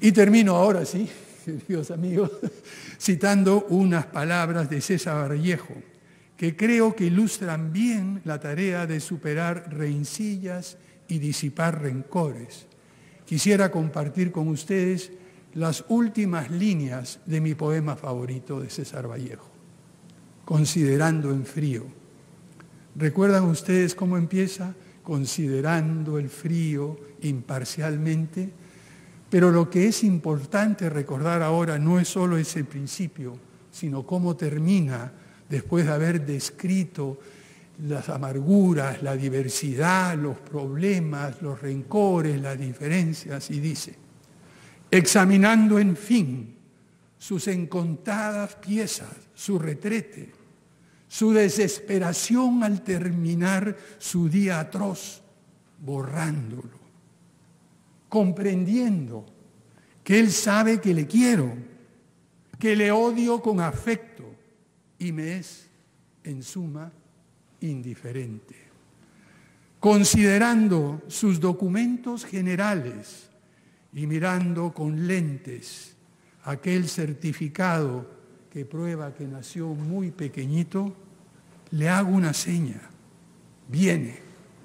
Y termino ahora, sí, queridos amigos, citando unas palabras de César Vallejo, que creo que ilustran bien la tarea de superar rencillas y disipar rencores. Quisiera compartir con ustedes las últimas líneas de mi poema favorito de César Vallejo, Considerando en frío. ¿Recuerdan ustedes cómo empieza? Considerando el frío imparcialmente. Pero lo que es importante recordar ahora no es solo ese principio, sino cómo termina después de haber descrito las amarguras, la diversidad, los problemas, los rencores, las diferencias, y dice: examinando en fin sus incontadas piezas, su retrete, su desesperación al terminar su día atroz, borrándolo, comprendiendo que él sabe que le quiero, que le odio con afecto y me es, en suma, indiferente. Considerando sus documentos generales y mirando con lentes aquel certificado que prueba que nació muy pequeñito, le hago una seña: viene.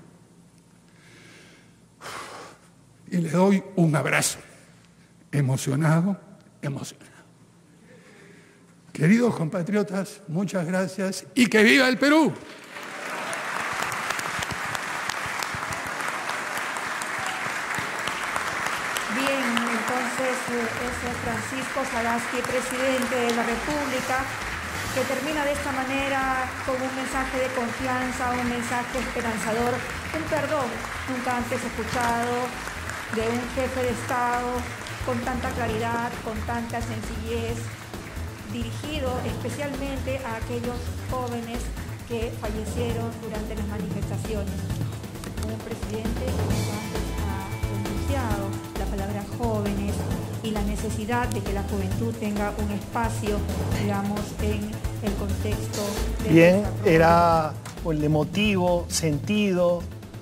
Y le doy un abrazo, emocionado. Queridos compatriotas, muchas gracias y ¡que viva el Perú! Bien, entonces es Francisco Sagasti, presidente de la República, que termina de esta manera con un mensaje de confianza, un mensaje esperanzador, un perdón nunca antes escuchado de un jefe de Estado con tanta claridad, con tanta sencillez, dirigido especialmente a aquellos jóvenes que fallecieron durante las manifestaciones. Un presidente que antes ha pronunciado la palabra jóvenes y la necesidad de que la juventud tenga un espacio, digamos, en el contexto de... Bien, era el emotivo, sentido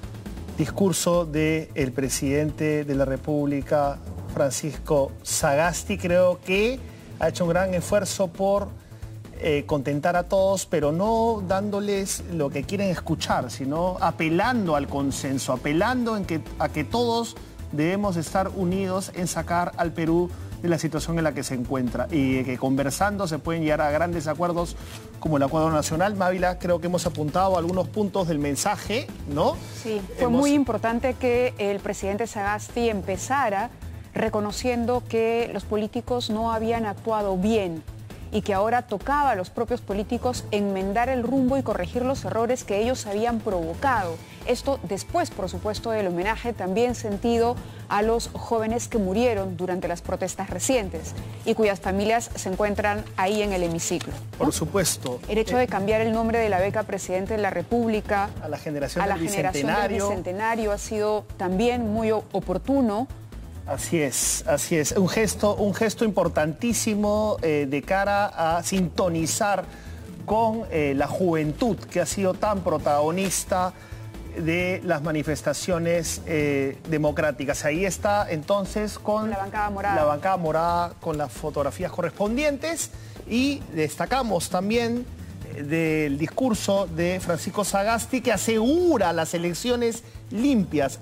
discurso del presidente de la República, Francisco Sagasti. Creo que ha hecho un gran esfuerzo por contentar a todos, pero no dándoles lo que quieren escuchar, sino apelando al consenso, apelando a que todos debemos estar unidos en sacar al Perú de la situación en la que se encuentra y que conversando se pueden llegar a grandes acuerdos como el Acuerdo Nacional. Mávila, creo que hemos apuntado algunos puntos del mensaje, ¿no? Sí, fue muy importante que el presidente Sagasti empezara reconociendo que los políticos no habían actuado bien y que ahora tocaba a los propios políticos enmendar el rumbo y corregir los errores que ellos habían provocado. Esto después, por supuesto, del homenaje también sentido a los jóvenes que murieron durante las protestas recientes y cuyas familias se encuentran ahí en el hemiciclo, ¿no? Por supuesto. El hecho de cambiar el nombre de la beca Presidente de la República a la generación del Bicentenario ha sido también muy oportuno. Así es. Un gesto importantísimo de cara a sintonizar con la juventud que ha sido tan protagonista de las manifestaciones democráticas. Ahí está entonces con la bancada morada con las fotografías correspondientes, y destacamos también del discurso de Francisco Sagasti, que asegura las elecciones limpias,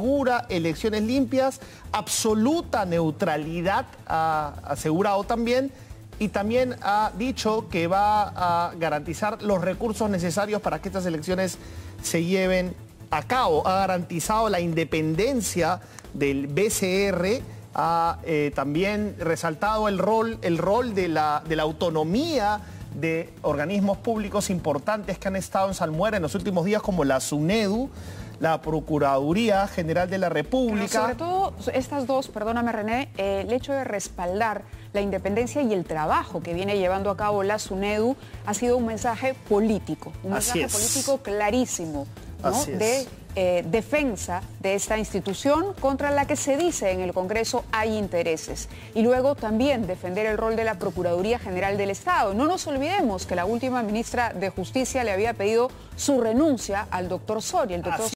absoluta neutralidad ha asegurado también, y también ha dicho que va a garantizar los recursos necesarios para que estas elecciones se lleven a cabo. Ha garantizado la independencia del BCR, ha también resaltado el rol de la autonomía de organismos públicos importantes que han estado en salmuera en los últimos días, como la SUNEDU, la Procuraduría General de la República. Pero sobre todo estas dos, perdóname René, el hecho de respaldar la independencia y el trabajo que viene llevando a cabo la SUNEDU ha sido un mensaje político, político clarísimo, ¿no? De defensa de esta institución contra la que se dice en el Congreso hay intereses. Y luego también defender el rol de la Procuraduría General del Estado. No nos olvidemos que la última ministra de Justicia le había pedido su renuncia al doctor Soria. El doctor